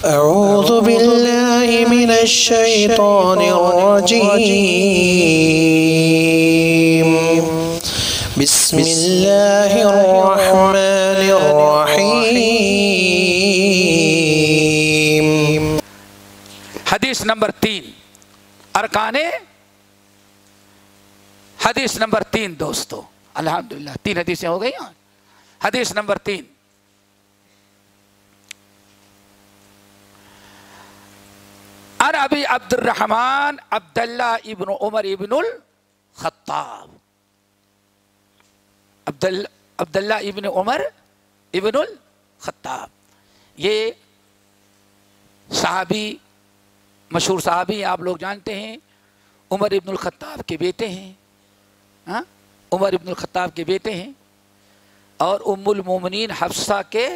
أعوذ بالله من الشيطان الرجيم بسم الله الرحمن الرحيم. حدیث نمبر 3 ارکان حدیث نمبر 3 دوستو الحمدللہ 3 حدیثیں ہو گئی. حدیث نمبر 3 عن ابی عبد الرحمن عبداللہ ابن عمر ابن الخطاب. عبداللہ ابن عمر ابن الخطاب یہ صحابی مشہور صحابی آپ لوگ جانتے ہیں. عمر ابن الخطاب کے بیٹے ہیں. عمر ابن الخطاب کے بیٹے ہیں اور ام المومنین حفصہ کے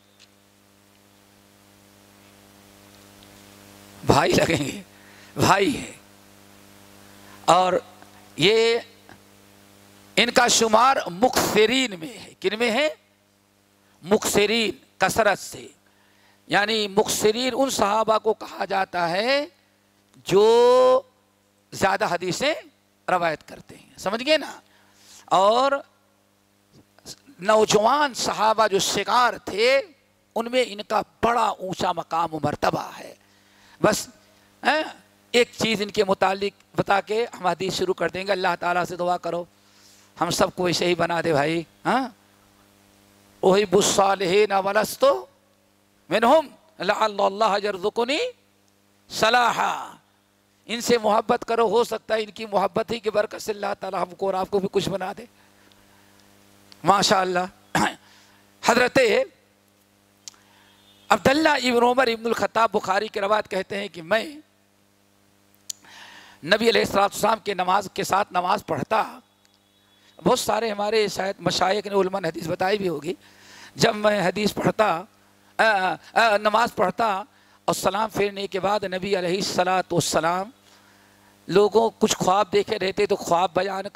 بھائی لگیں گے، بھائی ہے. اور یہ ان کا شمار مکثرین میں ہے. کن میں ہے؟ مکثرین، کثرت سے. یعنی مکثرین ان صحابہ کو کہا جاتا ہے جو زیادہ حدیثیں روایت کرتے ہیں. سمجھ گئے نا؟ اور نوجوان صحابہ جو شکار تھے ان میں ان کا بڑا اونچا مقام و مرتبہ ہے. بس ایک چیز ان کے متعلق بتا کے ہم حدیث شروع کر دیں گے. اللہ تعالیٰ سے دعا کرو ہم سب کو ایسے ہی بنا دے بھائی. احب الصالحین ولست منہم لعل اللہ یرزقنی صلاحا. ان سے محبت کرو، ہو سکتا ہے ان کی محبت ہی کی برکت سے اللہ تعالیٰ ہم کو اور آپ کو بھی کچھ بنا دے. ماشاء اللہ. حضرت عبداللہ ابن عمر ابن الخطاب بخاری کے روایت کہتے ہیں کہ میں نبی علیہ السلام کے نماز کے ساتھ نماز پڑھتا. بہت سارے ہمارے شاید مشائخ نے علماء نے حدیث بتائی بھی ہوگی. جب میں حدیث پڑھتا نماز پڑھتا اور سلام پھیرنے کے بعد نبی علیہ السلام لوگوں کچھ خواب دیکھے رہتے تو خواب بیان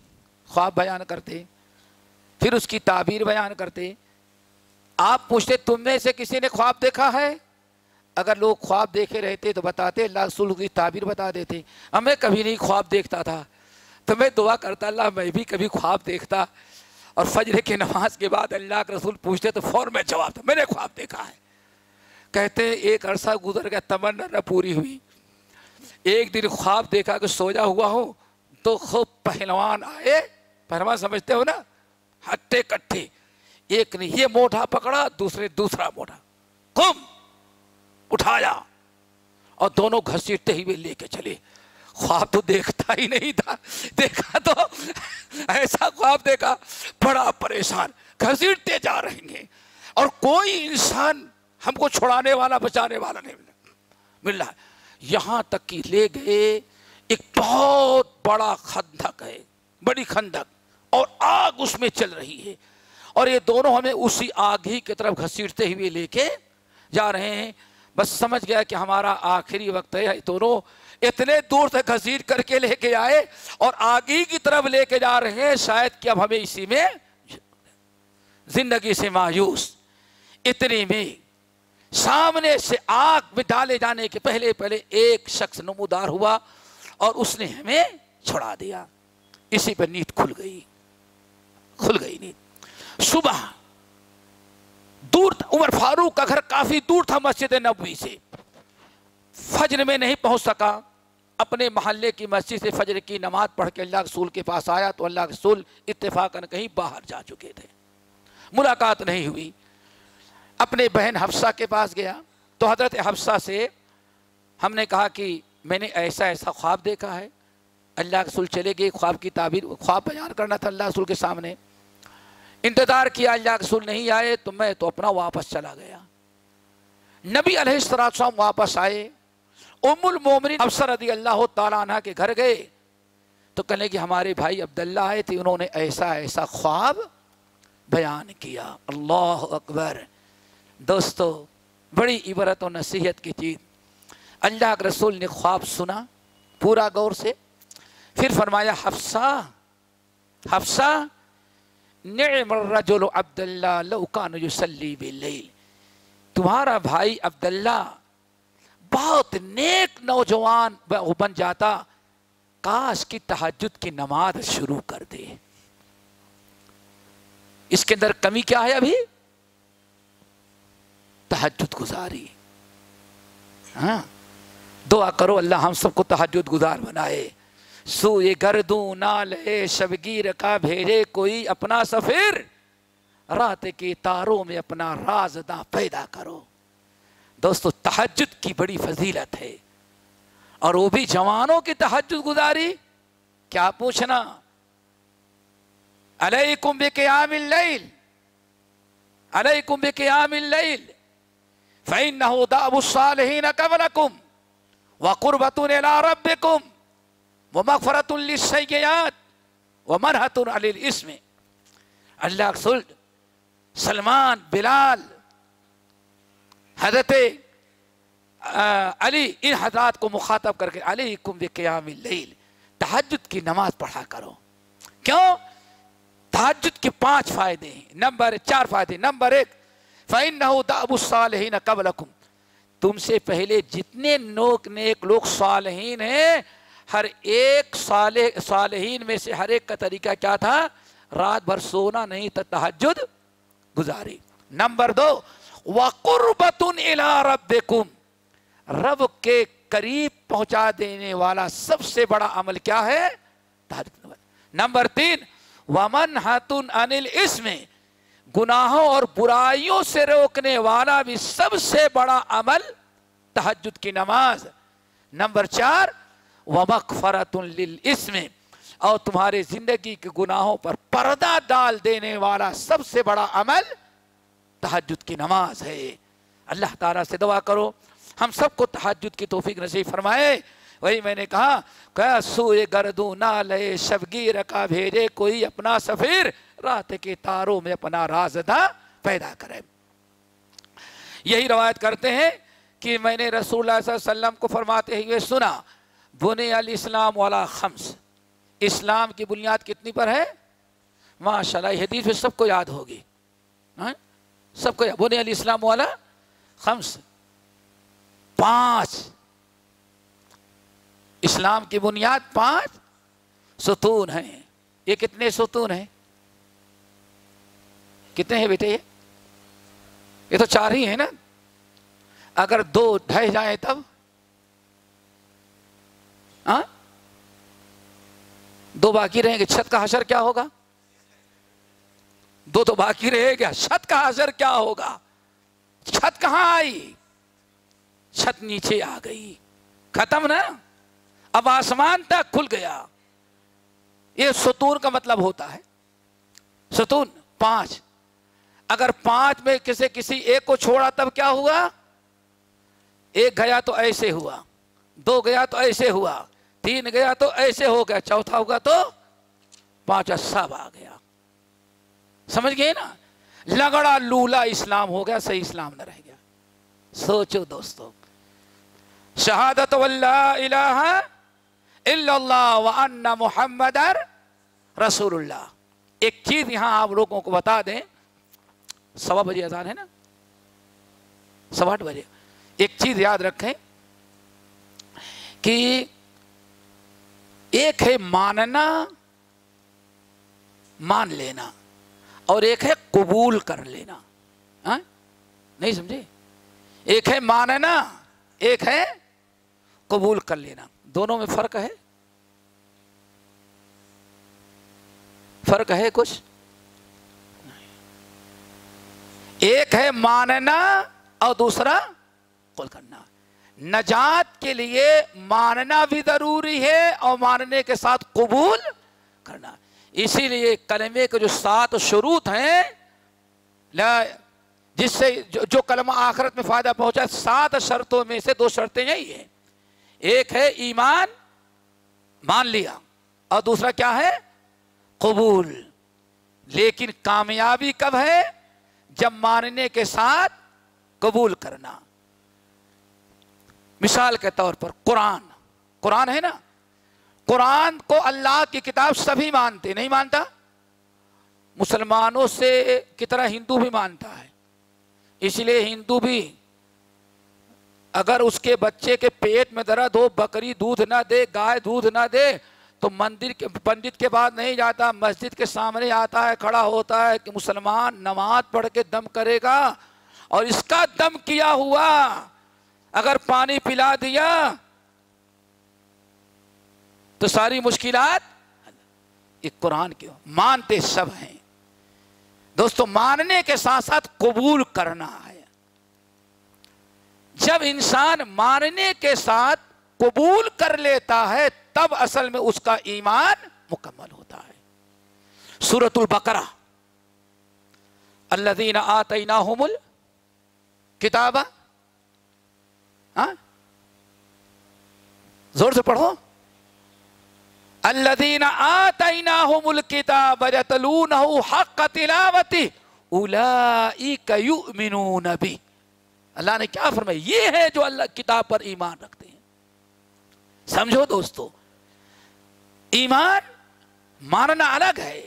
کرتے پھر اس کی تعبیر بیان کرتے. آپ پوچھتے تم میں سے کسی نے خواب دیکھا ہے؟ اگر لوگ خواب دیکھے رہتے تو بتاتے، اللہ رسول کی تعبیر بتا دیتے. اب میں کبھی نہیں خواب دیکھتا تھا تو میں دعا کرتا اللہ میں بھی کبھی خواب دیکھتا. اور فجر کے نماز کے بعد اللہ کے رسول پوچھتے تو فوراً میں جواب تھا میں نے خواب دیکھا ہے. کہتے ہیں ایک عرصہ گزر گیا، تمنا نہ پوری ہوئی. ایک دن خواب دیکھا کہ سویا ہوا ہو تو خوب پہلوان آئے. پہلوان سمجھتے ہو نا، ہٹے کٹھے. ایک نے یہ موٹا پکڑا، دوسرے دوسرا موٹا کم اٹھایا اور دونوں گھسیٹتے ہوئے لے کے چلے. خواب تو دیکھتا ہی نہیں تھا، دیکھا تو ایسا خواب دیکھا بڑا پریشان، گھسیٹتے جا رہے ہیں اور کوئی انسان ہم کو چھڑانے والا بچانے والا نہیں مل رہا. یہاں تک کہ لے گئے ایک بہت بڑا خندق ہے، بڑی خندق، اور آگ اس میں چل رہی ہے اور یہ دونوں ہمیں اسی آگ ہی کی طرف گھسیٹتے ہوئے لے کے جا رہے ہیں. بس سمجھ گیا کہ ہمارا آخری وقت ہے. دونوں اتنے دور سے گھسیٹ کر کے لے کے آئے اور آگی کی طرف لے کے جا رہے ہیں شاید کہ اب ہمیں اسی میں زندگی سے مایوس. اتنے میں سامنے سے آگ میں ڈالے جانے کے پہلے ایک شخص نمودار ہوا اور اس نے ہمیں چھڑا دیا. اسی پر نیند کھل گئی نیند. صبح دور عمر فاروق کا گھر کافی دور تھا مسجد نبوی سے. فجر میں نہیں پہنچ سکا. اپنے محلے کی مسجد سے فجر کی نماز پڑھ کے اللہ رسول کے پاس آیا تو اللہ رسول اتفاقاً کہیں باہر جا چکے تھے، ملاقات نہیں ہوئی. اپنے بہن حفصہ کے پاس گیا تو حضرت حفصہ سے ہم نے کہا کہ میں نے ایسا خواب دیکھا ہے. اللہ رسول چلے گئے. خواب کی تعبیر، خواب بیان کرنا تھا اللہ رسول کے سامنے. انتظار کیا، اللہ رسول نہیں آئے تو میں تو اپنا واپس چلا گیا. نبی علیہ السلام واپس آئے. ام المومنین حفصہ رضی اللہ تعالیٰ عنہ کے گھر گئے تو کہنے کہ ہمارے بھائی عبداللہ آئے تھے، انہوں نے ایسا خواب بیان کیا. اللہ اکبر. دوستو بڑی عبرت و نصیحت کی چیز. اللہ کے رسول نے خواب سنا پورا غور سے، پھر فرمایا حفصہ نعم الرجل عبداللہ لو کان یصلی باللیل. تمہارا بھائی عبداللہ بہت نیک نوجوان وہ بن جاتا، کاش کی تہجد کی نماز شروع کر دے۔ اس کے اندر کمی کیا ہے ابھی؟ تہجد گزاری۔ ہاں، دعا کرو اللہ ہم سب کو تہجد گزار بنائے۔ سوئے گردوں نہ لے شبگیر کا بھیجے کوئی اپنا سفیر، رات کے تاروں میں اپنا رازداں پیدا کرو۔ دوستو تہجد کی بڑی فضیلت ہے، اور وہ بھی جوانوں کی تہجد گزاری۔ کیا پوچھنا؟ علیکم بقیام اللیل، علیکم بقیام اللیل فإنہ دأب الصالحین قبلکم وقربۃ الی ربکم ومغفرۃ للسیئات ومنہۃ عن الاسم۔ اللہ رسول سلمان، بلال، حضرت علی، ان حضرات کو مخاطب کر کے علیکم بقیام اللیل، تہجد کی نماز پڑھا کرو۔ کیوں؟ تہجد کے 5 فائدے ہیں، 4 فائدے۔ نمبر 1، فإنہ دأب الصالحین قبلکم، تم سے پہلے جتنے نیک لوگ صالحین ہیں، ہر ایک صالحین میں سے ہر ایک کا طریقہ کیا تھا؟ رات بھر سونا نہیں تھا، تہجد گزاری۔ نمبر 2، وَقُرْبَةٌ إِلَىٰ رَبِّكُمْ، رب کے قریب پہنچا دینے والا سب سے بڑا عمل کیا ہے؟ تہجد۔ نمبر 3، وَمَنْهَةٌ عَنِ الْإِثْمِ، گناہوں اور برائیوں سے روکنے والا بھی سب سے بڑا عمل تہجد کی نماز۔ نمبر 4، وَمَغْفَرَةٌ لِلْإِثْمِ، اور تمہارے زندگی کے گناہوں پر پردہ ڈال دینے والا سب سے بڑا عمل تہجد کی نماز ہے۔ اللہ تعالیٰ سے دعا کرو ہم سب کو تہجد کی توفیق نصیب فرمائے۔ وہی میں نے کہا کہ سوئے گردوں نہ لے شبگیر کا بھیجے کوئی اپنا سفیر، رات کے تاروں میں اپنا رازداں پیدا کرے۔ یہی روایت کرتے ہیں کہ میں نے رسول اللہ صلی اللہ علیہ وسلم کو فرماتے ہوئے سنا، بنی الاسلام علی 5، اسلام کی بنیاد کتنی پر ہے؟ ماشاءاللہ یہ حدیث میں سب کو یاد ہوگی، سب کو یاد، بنی الاسلام علی 5، 5 اسلام کی بنیاد 5 ستون ہیں۔ یہ کتنے ستون ہیں؟ کتنے ہیں بیٹے؟ یہ تو 4 ہی ہیں نا، اگر 2 ڈھہ جائیں تب 2 باقی رہیں گے، چھت کا حشر کیا ہوگا؟ 2 تو باقی رہے گا، چھت کا حشر کیا ہوگا؟ چھت کہاں آئی؟ چھت نیچے آ گئی، ختم نا، اب آسمان تک کھل گیا۔ یہ ستون کا مطلب ہوتا ہے، ستون 5، اگر 5 میں کسی ایک کو چھوڑا تب کیا ہوا؟ 1 گیا تو ایسے ہوا، 2 گیا تو ایسے ہوا، 3 گیا تو ایسے ہو گیا، چوتھا ہوگا تو 5 سب آ گیا۔ سمجھ گئے نا؟ لگڑا لولا اسلام ہو گیا، صحیح اسلام نہ رہ گیا۔ سوچو دوستو، شہادت واللہ الہ الا اللہ وان محمد رسول اللہ۔ ایک چیز یہاں آپ لوگوں کو بتا دیں، 7 بجے اذان ہے نا، 8:15 بجے، ایک چیز یاد رکھیں کہ ایک ہے ماننا، مان لینا، اور ایک ہے قبول کر لینا۔ نہیں سمجھے؟ ایک ہے ماننا، ایک ہے قبول کر لینا، دونوں میں فرق ہے؟ فرق ہے کچھ؟ ایک ہے ماننا اور دوسرا قبول کرنا۔ نجات کے لیے ماننا بھی ضروری ہے اور ماننے کے ساتھ قبول کرنا۔ اسی لیے کلمے کے جو 7 شروط ہیں، جس سے جو کلمہ آخرت میں فائدہ پہنچا، 7 شرطوں میں سے 2 شرطیں یہی ہیں۔ ایک ہے ایمان، مان لیا، اور دوسرا کیا ہے؟ قبول۔ لیکن کامیابی کب ہے؟ جب ماننے کے ساتھ قبول کرنا۔ مثال کے طور پر قرآن ہے نا، قرآن کو اللہ کی کتاب سبھی مانتے، نہیں مانتا؟ مسلمانوں سے کی طرح ہندو بھی مانتا ہے، اس لیے ہندو بھی اگر اس کے بچے کے پیٹ میں درد ہو، بکری دودھ نہ دے، گائے دودھ نہ دے، تو مندر کے پنڈت کے بعد نہیں جاتا، مسجد کے سامنے آتا ہے، کھڑا ہوتا ہے کہ مسلمان نماز پڑھ کے دم کرے گا، اور اس کا دم کیا ہوا اگر پانی پلا دیا تو ساری مشکلات. یہ قرآن کے مانتے سب ہیں دوستو. ماننے کے ساتھ ساتھ قبول کرنا ہے. جب انسان ماننے کے ساتھ قبول کر لیتا ہے تب اصل میں اس کا ایمان مکمل ہوتا ہے. سورۃ البقرہ، الذین آتیناہم الکتاب، زور سے پڑھو. الذین آتیناہم الکتاب یتلونہ حق تلاوتہ اولئک یؤمنون بہ. اللہ نے کیا فرمایا؟ یہ ہے جو اللہ کتاب پر ایمان رکھتے ہیں. سمجھو دوستو، ایمان ماننا الگ ہے.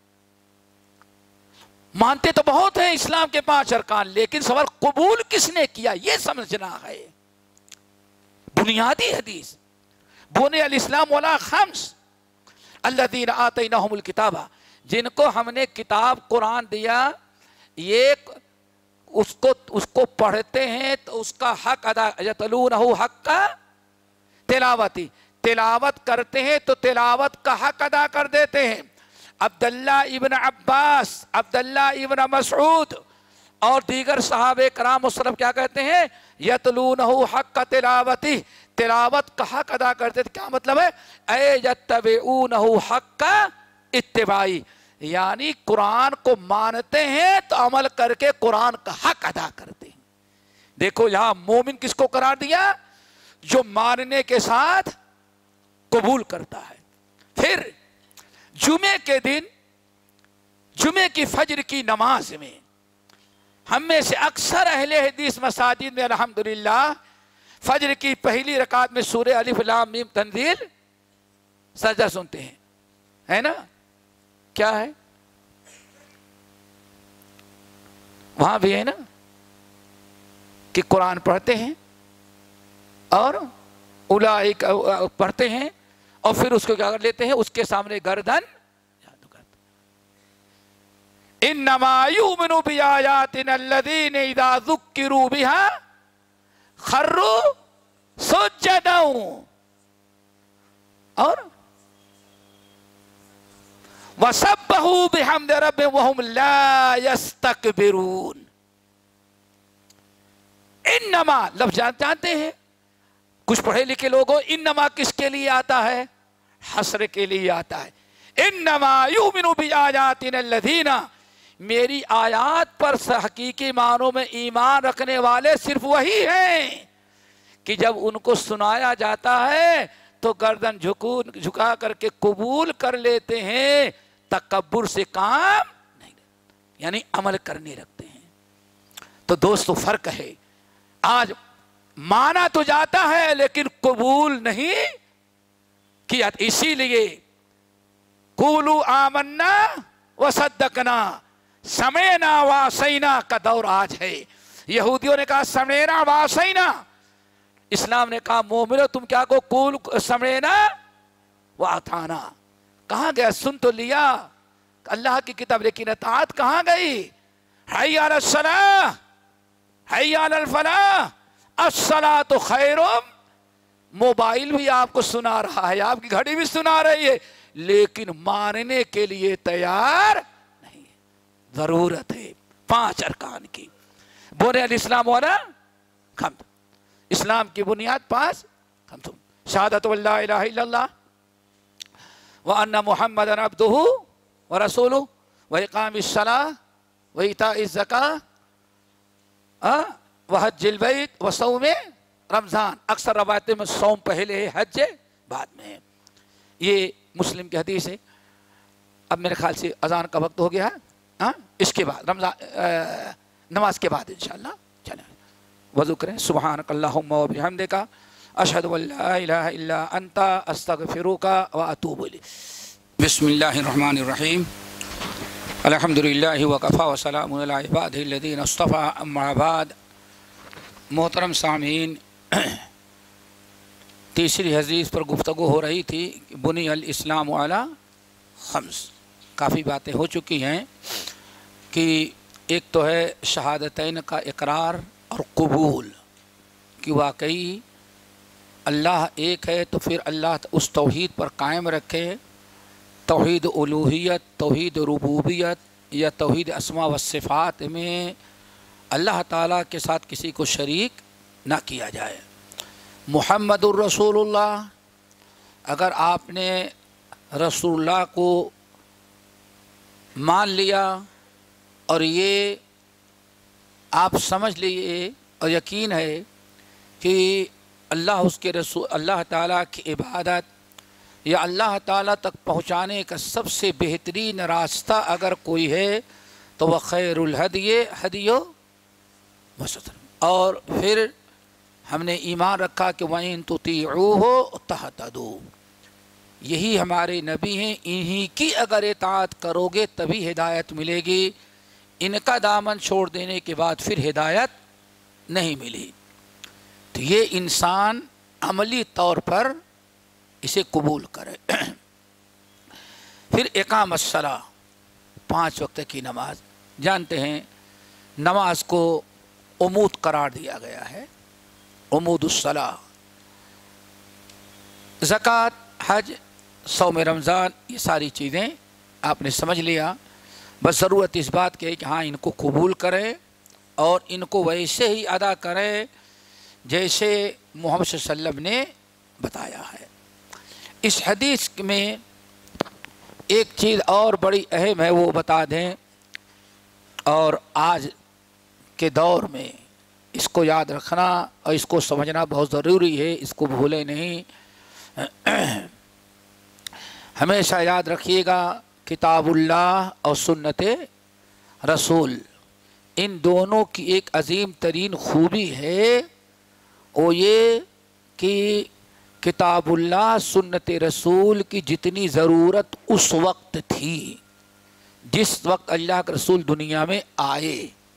مانتے تو بہت ہیں اسلام کے 5 ارکان، لیکن سوال قبول کس نے کیا یہ سمجھنا ہے. بنیادی حدیث بنی الاسلام علی 5. الذین آتیناہم الکتاب، جن کو ہم نے کتاب قرآن دیا، یہ اس کو پڑھتے ہیں تو اس کا حق ادا، یتلونہ حق کا تلاوتی، تلاوت کرتے ہیں تو تلاوت کا حق ادا کر دیتے ہیں. عبداللہ ابن عباس، عبداللہ ابن مسعود اور دیگر صحابہ کرام وسلم کیا کہتے ہیں؟ یتلونہ حق تلاوتی، تلاوت کا حق ادا کرتے تھے. کیا مطلب ہے؟ اے یتبعونہ حق اتباعی، یعنی قرآن کو مانتے ہیں تو عمل کر کے قرآن کا حق ادا کرتے ہیں. دیکھو یہاں مومن کس کو قرار دیا؟ جو ماننے کے ساتھ قبول کرتا ہے. پھر جمعے کے دن، جمعے کی فجر کی نماز میں ہم میں سے اکثر اہل حدیث مساجد میں الحمدللہ فجر کی پہلی رکعت میں سورہ الف لام میم تنزیل سجدہ سنتے ہیں، ہے نا؟ کیا ہے وہاں بھی ہے نا کہ قرآن پڑھتے ہیں اور اولئک پڑھتے ہیں اور پھر اس کو کیا کر لیتے ہیں؟ اس کے سامنے گردن. انما یؤمن بآیاتنا الذین اذا ذکروا بها خروا سجدا اور وسبحوا بحمد ربهم وهم لا يستكبرون. انما لفظ جانتے ہیں کچھ پڑھے لکھے لوگوں، انما کس کے لیے آتا ہے؟ حسر کے لیے آتا ہے. انما یؤمن بآیاتنا الذین، میری آیات پر حقیقی معنوں میں ایمان رکھنے والے صرف وہی ہیں کہ جب ان کو سنایا جاتا ہے تو گردن جھکا کر کے قبول کر لیتے ہیں، تکبر سے کام نہیں لیتے، یعنی عمل کرنے رکھتے ہیں. تو دوستو فرق ہے. آج مانا تو جاتا ہے لیکن قبول نہیں کیا. اسی لیے قولوا آمنا وصدقنا، سمعنا وعصینا کا دور آج ہے. یہودیوں نے کہا سمعنا وعصینا، اسلام نے کہا مومنو تم کیا کو قول سمعنا واطعنا. کہاں گیا؟ سن تو لیا اللہ کی کتاب لیکن اطاعت کہاں گئی؟ حی علی الصلاۃ، حی علی الفلاح، الصلاۃ خیر. موبائل بھی آپ کو سنا رہا ہے، آپ کی گھڑی بھی سنا رہی ہے، لیکن ماننے کے لیے تیار نہیں ہے. ضرورت ہے 5 ارکان کی. بنی الاسلام والا خمس، اسلام کی بنیاد 5 خمس: شہادت لا الہ الا اللہ وان محمد عبدہ ورسولہ واقام الصلاۃ وایتاء الزکاۃ وحج البیت وصوم رمضان. اکثر روایتوں میں صوم پہلے ہے، حج بعد میں ہے. یہ مسلم کی حدیث ہے. اب میرے خیال سے اذان کا وقت ہو گیا ہے، اس کے بعد رمضان نماز کے بعد انشاءاللہ چلیں وضو کریں. سبحانک اللہم و بحمدک اشہد ان لا الہ الا انت استغفرک و اتوب الیک. بسم اللہ الرحمن الرحیم. الحمدللہ وکفی وسلام علی عبادہ الذین اصطفی. اما بعد، محترم سامعین، تیسری حدیث پر گفتگو ہو رہی تھی کہ بنی الاسلام علی خمس. کافی باتیں ہو چکی ہیں کہ ایک تو ہے شہادتین کا اقرار اور قبول کہ واقعی اللہ ایک ہے، تو پھر اللہ اس توحید پر قائم رکھے. توحید الوہیت، توحید ربوبیت یا توحید اسماء و صفات میں اللہ تعالیٰ کے ساتھ کسی کو شریک نہ کیا جائے. محمد الرسول اللہ، اگر آپ نے رسول اللہ کو مان لیا اور یہ آپ سمجھ لیے اور یقین ہے کہ اللہ اس کے رسول اللہ تعالیٰ کی عبادت یا اللہ تعالیٰ تک پہنچانے کا سب سے بہترین راستہ اگر کوئی ہے تو وہ خیر الہدی ہدی وسطر. اور پھر ہم نے ایمان رکھا کہ وَإِن تُطِيعُوهُ تَهْتَدُوا، یہی ہمارے نبی ہیں، انہی کی اگر اطاعت کرو گے تبھی ہدایت ملے گی. ان کا دامن چھوڑ دینے کے بعد پھر ہدایت نہیں ملی. تو یہ انسان عملی طور پر اسے قبول کرے. پھر اقام الصلاۃ، 5 وقت کی نماز. جانتے ہیں نماز کو عمود قرار دیا گیا ہے، عمود الصلاۃ. زکوٰۃ، حج، صوم رمضان، یہ ساری چیزیں آپ نے سمجھ لیا. بس ضرورت اس بات کی ہے کہ ہاں ان کو قبول کریں اور ان کو ویسے ہی ادا کریں جیسے محمد صلی اللہ علیہ وسلم نے بتایا ہے. اس حدیث میں ایک چیز اور بڑی اہم ہے، وہ بتا دیں، اور آج کے دور میں اس کو یاد رکھنا اور اس کو سمجھنا بہت ضروری ہے، اس کو بھولیں نہیں. ہمیشہ یاد رکھیے گا کتاب اللہ اور سنت رسول، ان دونوں کی ایک عظیم ترین خوبی ہے، وہ یہ کہ کتاب اللہ سنت رسول کی جتنی ضرورت اس وقت تھی جس وقت اللہ کے رسول دنیا میں آئے،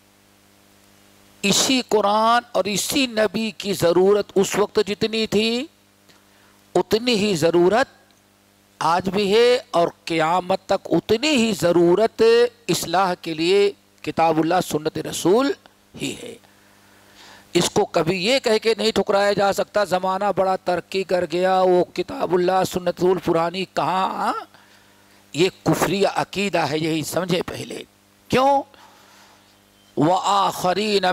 اسی قرآن اور اسی نبی کی ضرورت اس وقت جتنی تھی اتنی ہی ضرورت آج بھی ہے، اور قیامت تک اتنی ہی ضرورت اصلاح کے لیے کتاب اللہ سنت رسول ہی ہے. اس کو کبھی یہ کہہ کے نہیں ٹھکرایا جا سکتا زمانہ بڑا ترقی کر گیا، وہ کتاب اللہ سنت رسول پرانی کہاں. یہ کفری عقیدہ ہے، یہی سمجھے پہلے. کیوں؟ وآخرین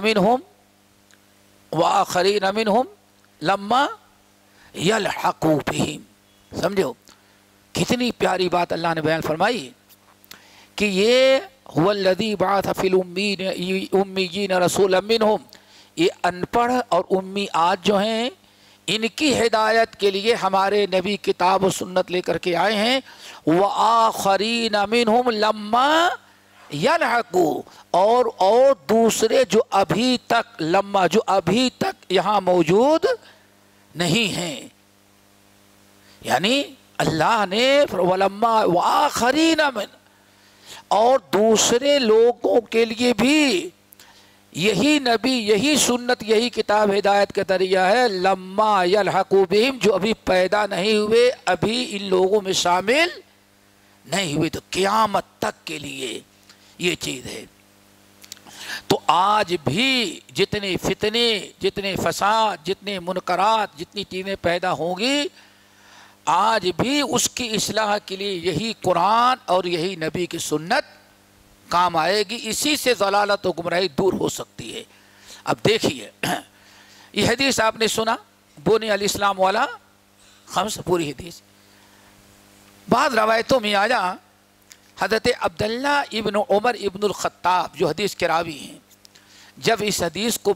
منہم لما یلحقوا بہم. سمجھو کتنی پیاری بات اللہ نے بیان فرمائی کہ یہ هو الذی بعث فی الامیین رسولا منہم. یہ ان پڑھ اور امی آج جو ہیں ان کی ہدایت کے لیے ہمارے نبی کتاب و سنت لے کر کے آئے ہیں. وآخرین منہم لما یلحقوا، اور دوسرے جو ابھی تک لما جو ابھی تک یہاں موجود نہیں ہیں. یعنی اللہ نے ولما وآخرین من، اور دوسرے لوگوں کے لیے بھی یہی نبی یہی سنت یہی کتاب ہدایت کا ذریعہ ہے. لما یلحقوا بہم، جو ابھی پیدا نہیں ہوئے، ابھی ان لوگوں میں شامل نہیں ہوئے، تو قیامت تک کے لیے یہ چیز ہے. تو آج بھی جتنے فتنے، جتنے فساد، جتنے منکرات، جتنی چیزیں پیدا ہوں گی، آج بھی اس کی اصلاح کے لیے یہی قرآن اور یہی نبی کی سنت کام آئے گی. اسی سے ضلالت و گمراہی دور ہو سکتی ہے. اب دیکھیے یہ حدیث آپ نے سنا، بنی الاسلام والا خمس، پوری حدیث. بعض روایتوں میں آیا حضرت عبداللہ ابن عمر ابن الخطاب جو حدیث کے راوی ہیں، جب اس حدیث کو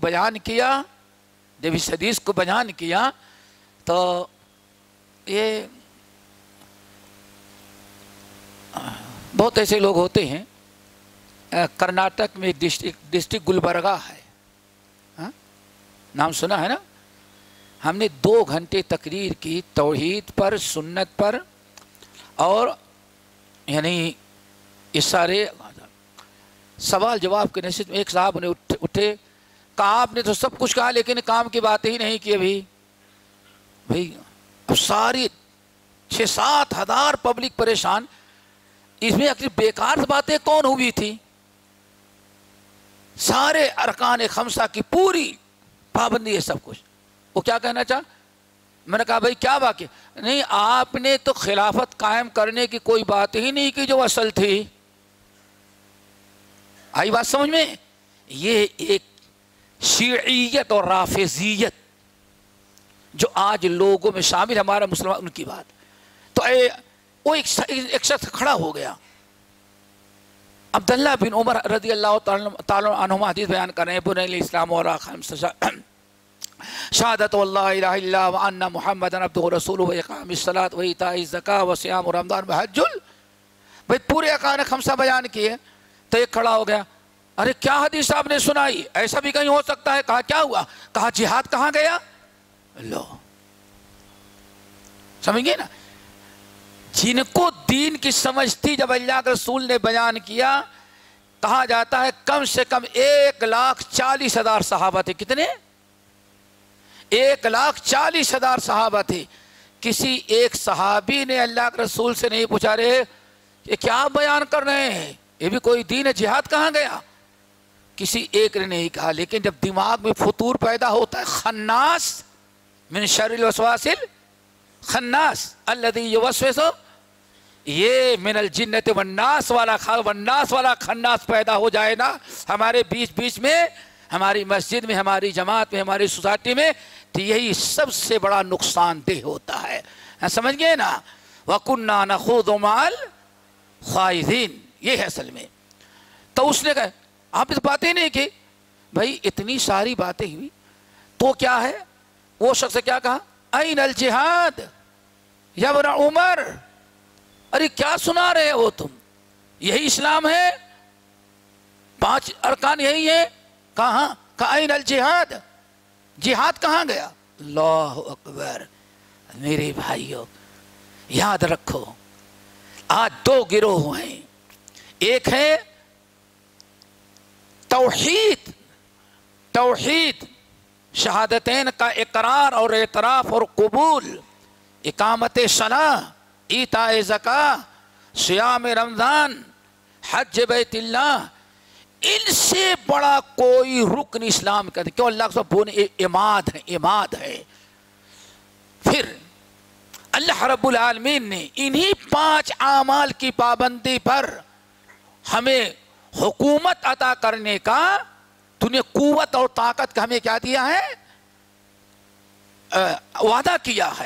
بیان کیا تو یہ بہت ایسے لوگ ہوتے ہیں. کرناٹک میں ایک ڈسٹرکٹ گلبرگہ ہے، نام سنا ہے نا. ہم نے 2 گھنٹے تقریر کی توحید پر، سنت پر، اور یعنی اس سارے سوال جواب کے نشست میں ایک صاحب نے اٹھے کہا آپ نے تو سب کچھ کہا لیکن کام کی بات ہی نہیں کی ابھی. بھائی اب ساری 6-7 ہزار پبلک پریشان, اس میں اکثر بیکار باتیں کون ہوئی تھی؟ سارے ارکان خمسہ کی پوری پابندی ہے سب کچھ. وہ کیا کہنا چاہ؟ میں نے کہا بھائی کیا واقع نہیں, آپ نے تو خلافت قائم کرنے کی کوئی بات ہی نہیں کی جو اصل تھی. آئی بات سمجھ میں؟ یہ ایک شیعیت اور رافضیت جو آج لوگوں میں شامل, ہمارا مسلمان ان کی بات. تو وہ ایک شخص کھڑا ہو گیا, عبداللہ بن عمر رضی اللہ تعالی عنہما حدیث بیان کر رہے ہیں, بنی الاسلام وراء خمس شہادت اللہ الہ الا وان محمد عبدہ رسولہ واقام الصلاۃ وایتاء الزکاۃ وصیام رمضان وحج بھائی پورے ارکان خمسہ بیان کیے. تو ایک کھڑا ہو گیا, ارے کیا حدیث آپ نے سنائی, ایسا بھی کہیں ہو سکتا ہے؟ کہا کیا ہوا؟ کہا جہاد کہاں گیا؟ لو سمجھ گئے نا, جن کو دین کی سمجھ تھی جب اللہ کے رسول نے بیان کیا, کہا جاتا ہے کم سے کم 1,40,000 صحابہ تھے. کتنے؟ 1,40,000 صحابہ تھے. کسی ایک صحابی نے اللہ کے رسول سے نہیں پوچھا رہے یہ کیا بیان کر رہے ہیں, یہ بھی کوئی دین ہے, جہاد کہاں گیا؟ کسی ایک نے نہیں کہا. لیکن جب دماغ میں فطور پیدا ہوتا ہے, خناس من شر الوسواس الخناس الذی یوسوس, یہ من الجنت والناس والا خناس پیدا ہو جائے نا ہمارے بیچ میں, ہماری مسجد میں, ہماری جماعت میں, ہماری سوسائٹی میں, تو یہی سب سے بڑا نقصان دہ ہوتا ہے. سمجھ گئے نا؟ وَكُنَّا نَخُوضُ مَعَ الْخَائِضِينَ, یہ ہے اصل میں. تو اس نے کہا آپ اس باتیں نہیں کی. بھائی اتنی ساری باتیں ہوئی تو کیا ہے؟ وہ شخص کیا کہا؟ این الجہاد یا ابن عمر, ارے کیا سنا رہے ہو تم, یہی اسلام ہے, 5 ارکان یہی ہے. کہاں؟ کہا این الجہاد, جہاد کہاں گیا؟ اللہ اکبر. میرے بھائیوں یاد رکھو, آج 2 گروہ ہیں. ایک ہے توحید شہادتین کا اقرار اور اعتراف اور قبول, اقامت صلاح, ایتاء زکاۃ, صیام رمضان, حج بیت اللہ, ان سے بڑا کوئی رکن اسلام کا نہیں. کیوں؟ اللہ کے سب عماد ہے. پھر اللہ رب العالمین نے انہی 5 اعمال کی پابندی پر ہمیں حکومت عطا کرنے کا, تُونے قوت اور طاقت کا ہمیں کیا دیا ہے؟ وعدہ کیا ہے.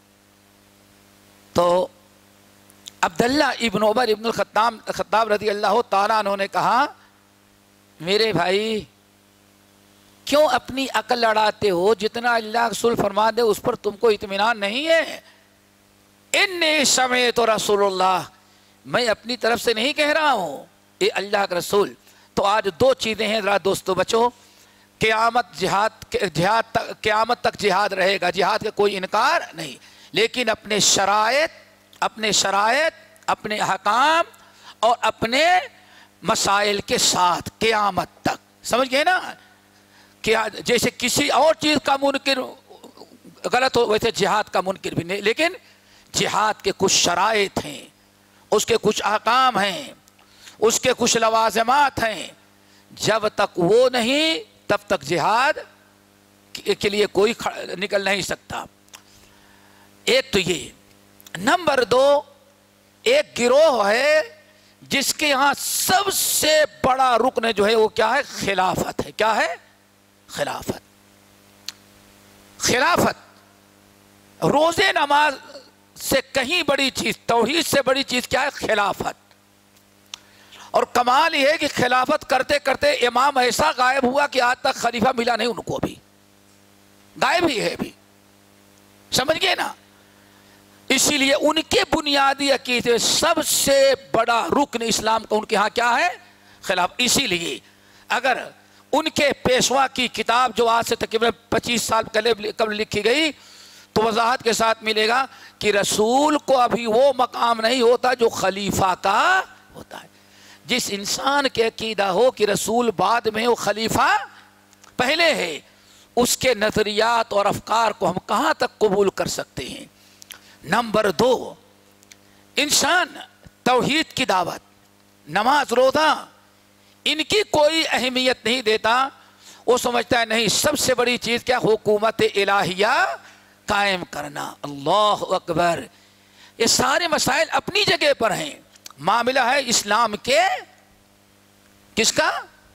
تو عبداللہ ابن عمر ابن الخطاب رضی اللہ تعالیٰ عنہ نے کہا میرے بھائی کیوں اپنی عقل لڑاتے ہو, جتنا اللہ رسول فرما دے اس پر تم کو اطمینان نہیں ہے؟ انی سمعت رسول اللہ, میں اپنی طرف سے نہیں کہہ رہا ہوں, اے اللہ کا رسول. تو آج 2 چیزیں ہیں ذرا دوستو بچو, قیامت تک جہاد رہے گا, جہاد کا کوئی انکار نہیں, لیکن اپنے شرائط, اپنے احکام اور اپنے مسائل کے ساتھ قیامت تک. سمجھ گئے نا؟ کہ جیسے کسی اور چیز کا منکر غلط ہو ویسے جہاد کا منکر بھی نہیں, لیکن جہاد کے کچھ شرائط ہیں, اس کے کچھ احکام ہیں, اس کے کچھ لوازمات ہیں. جب تک وہ نہیں تب تک جہاد کے لیے کوئی نکل نہیں سکتا. ایک تو یہ. نمبر 2, ایک گروہ ہے جس کے یہاں سب سے بڑا رکن جو ہے وہ کیا ہے؟ خلافت ہے. کیا ہے؟ خلافت. روزے نماز سے کہیں بڑی چیز, توحید سے بڑی چیز کیا ہے؟ خلافت. اور کمال یہ ہے کہ خلافت کرتے کرتے امام ایسا غائب ہوا کہ آج تک خلیفہ ملا نہیں ان کو, بھی غائب ہی ہے بھی. سمجھ گئے نا؟ اسی لیے ان کے بنیادی عقیدے سب سے بڑا رکن اسلام کا ان کے ہاں کیا ہے؟ خلافت. اسی لیے اگر ان کے پیشوا کی کتاب جو آج سے تقریباً 25 سال قبل لکھی گئی تو وضاحت کے ساتھ ملے گا کہ رسول کو ابھی وہ مقام نہیں ہوتا جو خلیفہ کا ہوتا ہے. جس انسان کے عقیدہ ہو کہ رسول بعد میں وہ خلیفہ پہلے ہے، اس کے نظریات اور افکار کو ہم کہاں تک قبول کر سکتے ہیں۔ نمبر 2، انسان توحید کی دعوت، نماز روزہ ان کی کوئی اہمیت نہیں دیتا، وہ سمجھتا ہے نہیں سب سے بڑی چیز کیا، حکومت الہیہ قائم کرنا۔ اللہ اکبر، یہ سارے مسائل اپنی جگہ پر ہیں، معاملہ ہے اسلام کے کس کا،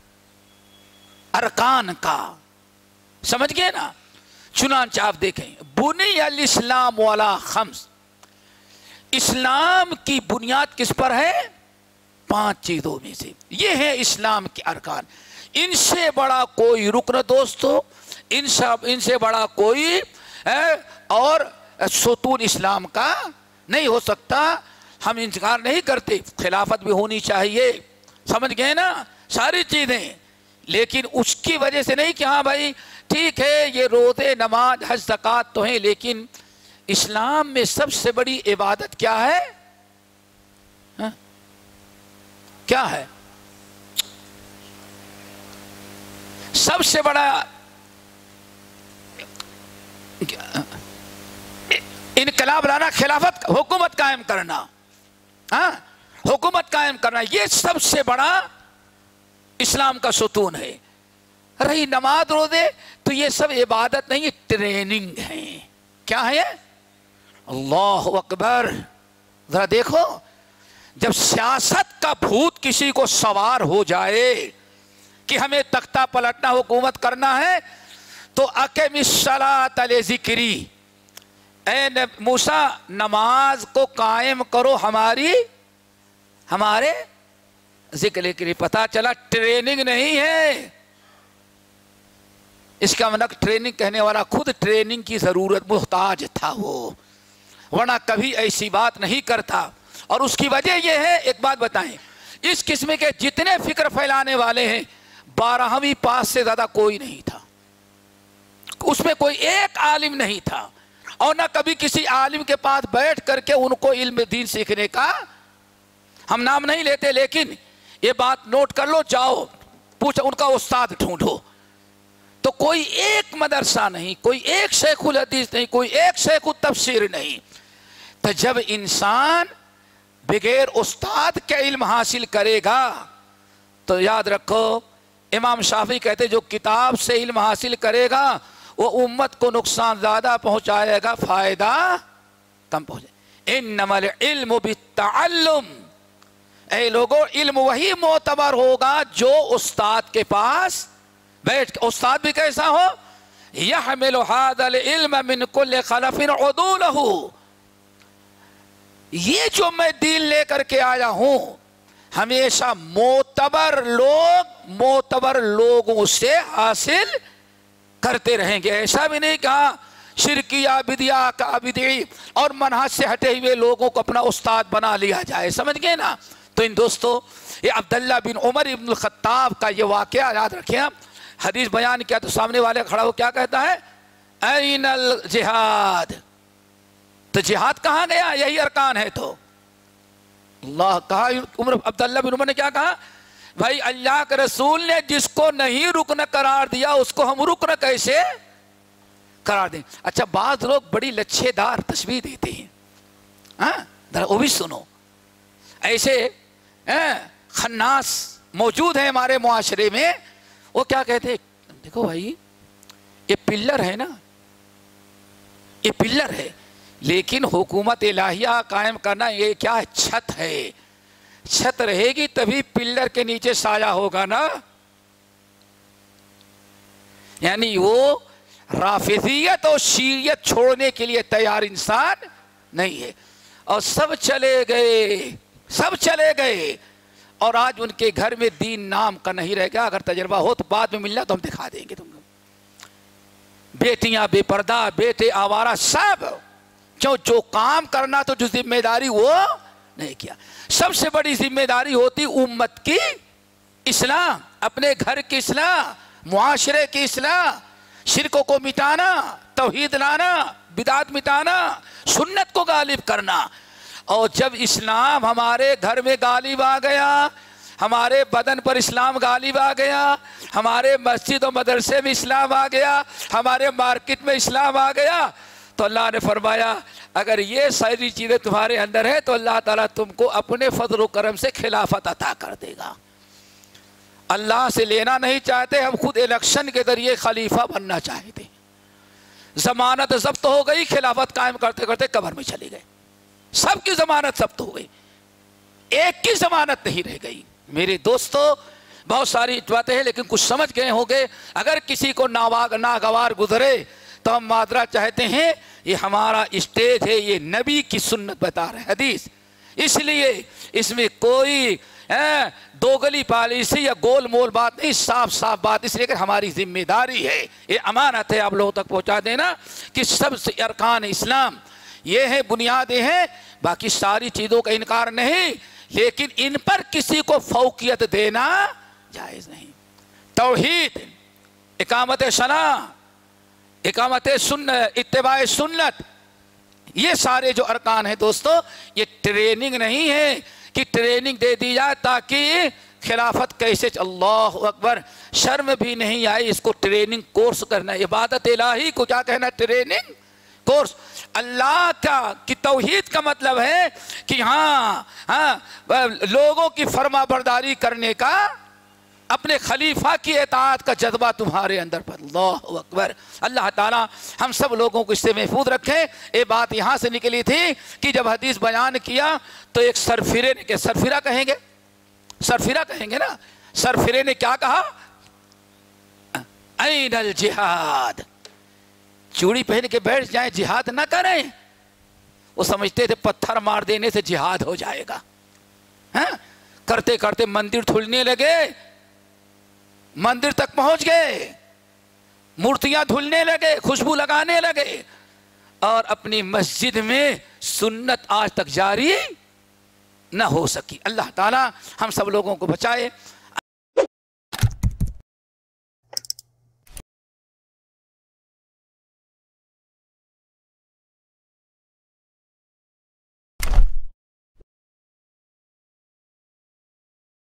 ارکان کا، سمجھ گئے نا۔ چنانچہ آپ دیکھیں، بنی الاسلام علی خمس، اسلام کی بنیاد کس پر ہے، 5 چیزوں میں سے، یہ ہے اسلام کے ارکان۔ ان سے بڑا کوئی رکن دوستو، ان سے بڑا کوئی اور ستون اسلام کا نہیں ہو سکتا۔ ہم انکار نہیں کرتے، خلافت بھی ہونی چاہیے، سمجھ گئے نا، ساری چیزیں، لیکن اس کی وجہ سے نہیں کہ ہاں بھائی ٹھیک ہے یہ روزے نماز حج زکوٰۃ تو ہیں، لیکن اسلام میں سب سے بڑی عبادت کیا ہے، کیا ہے، سب سے بڑا انقلاب لانا، خلافت، حکومت قائم کرنا، حکومت قائم کرنا، یہ سب سے بڑا اسلام کا ستون ہے۔ رہی نماز روزے تو یہ سب عبادت نہیں، ٹریننگ ہے، کیا ہے، اللہ اکبر۔ ذرا دیکھو، جب سیاست کا بھوت کسی کو سوار ہو جائے کہ ہمیں تختہ پلٹنا، حکومت کرنا ہے، تو اقیم الصلاۃ لذکری، اے موسیٰ نماز کو قائم کرو ہمارے ذکر کے لیے۔ پتا چلا ٹریننگ نہیں ہے، اس کا مطلب ٹریننگ کہنے والا خود ٹریننگ کی ضرورت محتاج تھا وہ، ورنہ کبھی ایسی بات نہیں کرتا۔ اور اس کی وجہ یہ ہے، ایک بات بتائیں، اس قسم کے جتنے فکر پھیلانے والے ہیں 12ویں پاس سے زیادہ کوئی نہیں تھا، اس میں کوئی ایک عالم نہیں تھا، اور نہ کبھی کسی عالم کے پاس بیٹھ کر کے ان کو علم دین سیکھنے کا، ہم نام نہیں لیتے لیکن یہ بات نوٹ کر لو، جاؤ پوچھو ان کا استاد ڈھونڈو، تو کوئی ایک مدرسہ نہیں، کوئی ایک شیخ الحدیث نہیں، کوئی ایک شیخ التفسیر نہیں۔ تو جب انسان بغیر استاد کے علم حاصل کرے گا تو یاد رکھو، امام شافعی کہتے جو کتاب سے علم حاصل کرے گا وہ امت کو نقصان زیادہ پہنچائے گا، فائدہ کم پہنچائے۔ انما العلم بالتعلم، اے لوگوں علم وہی معتبر ہوگا جو استاد کے پاس بیٹھ کے، استاد بھی کیسا ہو، یحمل ھذا العلم من کل خلف عدولہ، یہ جو میں دین لے کر کے آیا ہوں ہمیشہ معتبر لوگوں سے حاصل کرتے رہیں گے۔ ایسا بھی نہیں کہا شرکیہ بدعہ کا بدعی اور منہج سے ہٹے ہوئے لوگوں کو اپنا استاد بنا لیا جائے، سمجھ گئے نا۔ تو ان دوستو، یہ عبداللہ بن عمر ابن الخطاب کا یہ واقعہ یاد رکھیں، حدیث بیان کیا تو سامنے والے کھڑا ہو کیا کہتا ہے، این الجہاد، تو جہاد کہاں گیا، یہی ارکان ہے۔ تو اللہ کہا، عبداللہ بن عمر نے کیا کہا، بھائی اللہ کے رسول نے جس کو نہیں رکن قرار دیا اس کو ہم رکن کیسے قرار دیں۔ اچھا بعض لوگ بڑی لچھے دار تشبیہ دیتے ہیں، ذرا وہ بھی سنو، ایسے خناس موجود ہیں ہمارے معاشرے میں، وہ کیا کہتے ہیں، دیکھو بھائی یہ پلر ہے نا، یہ پلر ہے، لیکن حکومت الہیہ قائم کرنا یہ کیا ہے، چھت ہے، چھت رہے گی تبھی پلر کے نیچے سایہ ہوگا نا۔ یعنی وہ رافضیت اور شیعیت چھوڑنے کے لیے تیار انسان نہیں ہے، اور سب چلے گئے اور آج ان کے گھر میں دین نام کا نہیں رہ گیا۔ اگر تجربہ ہو تو بعد میں ملنا تو ہم دکھا دیں گے تم کو، بیٹیاں بے پردہ، بیٹے آوارہ، سب جو کام کرنا تو جو ذمہ داری وہ نہیں کیا۔ سب سے بڑی ذمہ داری ہوتی امت کی اصلاح، اپنے گھر کی اصلاح، معاشرے کی اصلاح، شرکوں کو مٹانا، توحید لانا، بدعت مٹانا، سنت کو غالب کرنا۔ اور جب اسلام ہمارے گھر میں غالب آ گیا، ہمارے بدن پر اسلام غالب آ گیا، ہمارے مسجد و مدرسے میں اسلام آ گیا، ہمارے مارکیٹ میں اسلام آ گیا، تو اللہ نے فرمایا اگر یہ ساری چیزیں تمہارے اندر ہے تو اللہ تعالیٰ تم کو اپنے فضل و کرم سے خلافت عطا کر دے گا۔ اللہ سے لینا نہیں چاہتے، ہم خود الیکشن کے ذریعے خلیفہ بننا چاہتے ہیں۔ ضمانت ضبط ہو گئی، خلافت قائم کرتے کرتے قبر میں چلے گئے، سب کی ضمانت ضبط ہو گئی، ایک کی ضمانت نہیں رہ گئی۔ میرے دوستو بہت ساری باتیں ہیں لیکن کچھ سمجھ گئے ہوں گے۔ اگر کسی کو ناگوار گزرے تو ہم معذرت چاہتے ہیں، یہ ہمارا اسٹیج ہے، یہ نبی کی سنت بتا رہے حدیث، اس لیے اس میں کوئی دوگلی پالیسی یا گول مول بات نہیں، صاف صاف بات، اس لیے کہ ہماری ذمہ داری ہے، یہ امانت ہے آپ لوگوں تک پہنچا دینا کہ سب سے ارکان اسلام یہ ہے، بنیادیں ہیں، باقی ساری چیزوں کا انکار نہیں، لیکن ان پر کسی کو فوقیت دینا جائز نہیں۔ توحید، اقامت شرع، اقامت سنت، اتباع سنت، یہ سارے جو ارکان ہیں دوستو، یہ ٹریننگ نہیں ہے کہ ٹریننگ دے دی جائے تاکہ خلافت کیسے اللہ اکبر، شرم بھی نہیں آئی اس کو ٹریننگ کورس کرنا، عبادت الہی کو کیا کہنا، ٹریننگ کورس۔ اللہ کا کی توحید کا مطلب ہے کہ لوگوں کی فرما برداری کرنے کا، اپنے خلیفہ کی اطاعت کا جذبہ تمہارے اندر پر، اللہ اکبر۔ اللہ تعالیٰ ہم سب لوگوں کو اس سے محفوظ رکھے۔ یہ بات یہاں سے نکلی تھی کہ جب حدیث بیان کیا تو ایک سرفرے نے، سرفرا کہیں گے، سرفرا کہیں گے نا، سرفرے نے کیا کہا، این الجہاد، چوڑی پہن کے بیٹھ جائیں جہاد نہ کریں، وہ سمجھتے تھے پتھر مار دینے سے جہاد ہو جائے گا، کرتے کرتے مندر دھلنے لگے، مندر تک پہنچ گئے، مورتیاں دھلنے لگے، خوشبو لگانے لگے، اور اپنی مسجد میں سنت آج تک جاری نہ ہو سکی۔ اللہ تعالیٰ ہم سب لوگوں کو بچائے۔